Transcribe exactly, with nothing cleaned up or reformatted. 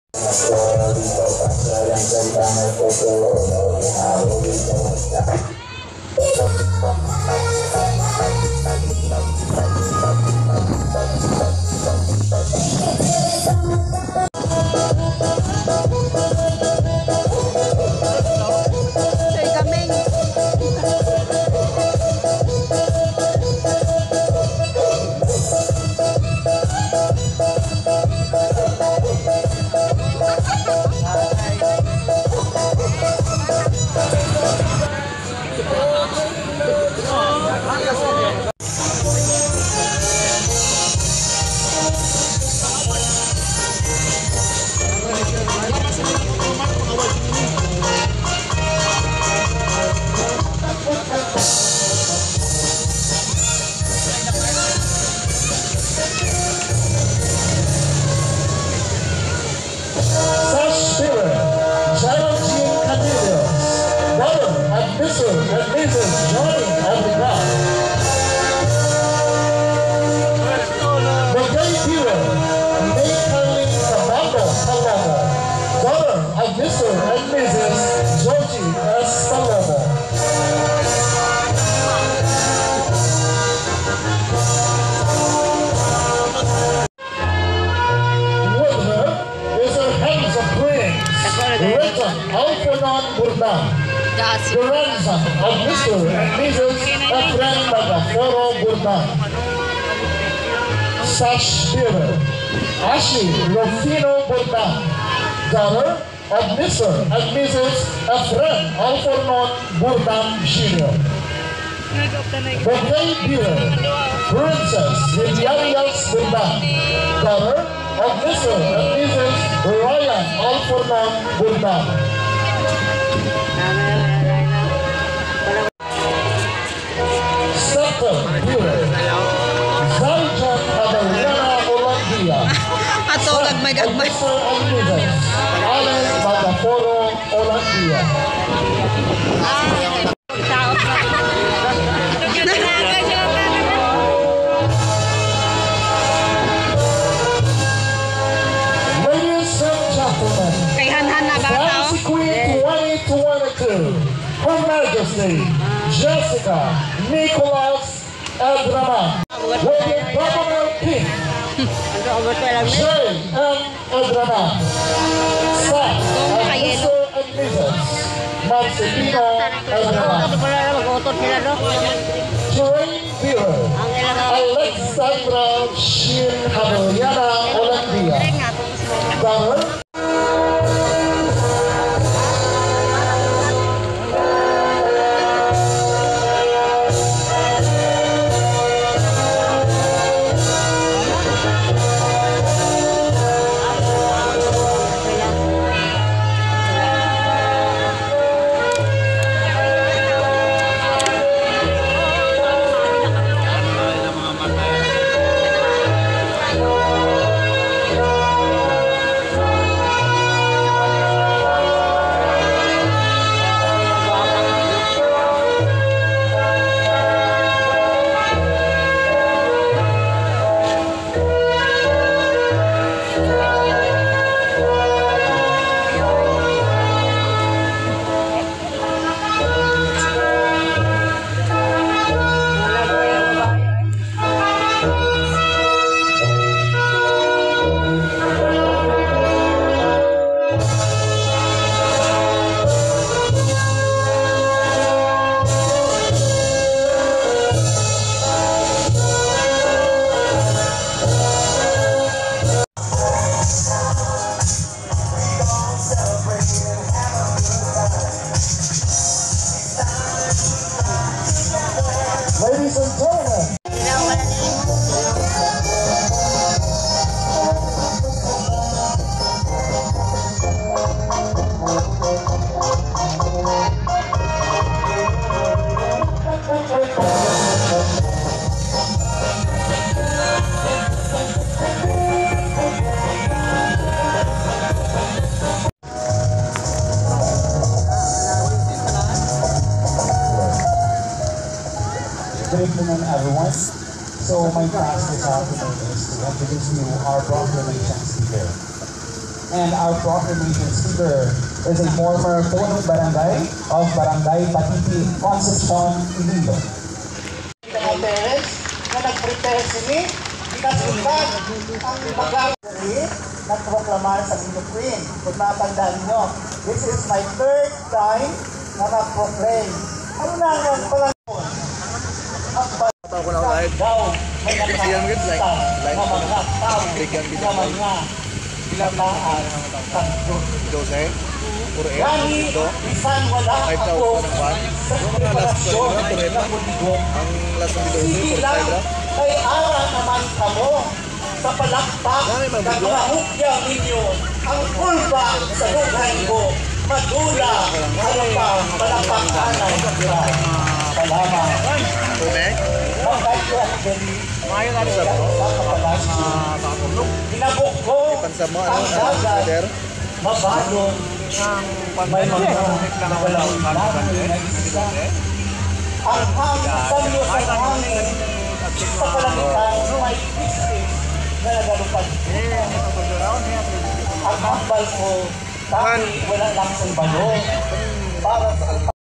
Grandson of Mister and Missus Efren Bagaforo Burdang. Sash Bearer, Ashley Rufino Burdang, daughter of Mister and Missus Efren Alfornon Burdang Junior Bouquet Bearer, Princess Vivianias Burdang, daughter of Mister and Missus Ryan Alfornon Burdang. Zaljan Adaliana Olandia. Atolog may gagmay. Allen Bagaforo Olandia. Ladies and gentlemen, kay Hanhan na ba Fancy Queen twenty twenty-two, Her Majesty Jessica Nicholas Edraman, with the Governor King J M Edraman, son of Mister and Missus Marcelino Edraman, Train Bearer Alexandra Shin Haviliana Olandia, daughter Ladies and gentlemen, good evening everyone. So my task this afternoon is to introduce you our proclamation speaker. And our proclamation speaker is a former punong barangay of Barangay Patiti, Concepcion, Iloilo. Mga parents na nag-prepare sini, pinasundan ang mag-aari na proklamar sa Philippines. Kung matandaan nyo, this is my third time na mag-proclaim. Ano na ang palangon? Ang Tahu ko na ako live. daw may Kasi yan guys, like, like, na mga tao bigyan na kita mga kataan sa Diyos. Jose, puro air, Yani, ito. bisan wala five ako thousand ang kwan. sa Yung mga last preparasyon one, puro na mundo. Ang last ng video, Sige puro lang, five ra. ay ara naman kamo sa palakpak Dami ng mga video. mga hukya ninyo. Ang kulba sa lugay ko, madula, ano pa, palakpakanay sa salamat. Tumek. Pagkakyan din, Ngayon ano sa bro? Pinabok ko Ipansa mo, ang ano, dagat, brother? mabalong, may mga nagalaw na isa. Ang hangin sa sa hangin, sa kalangitan, may pistis na nagalupad. Ang hambal ko, dahil wala lang sa balong, para sa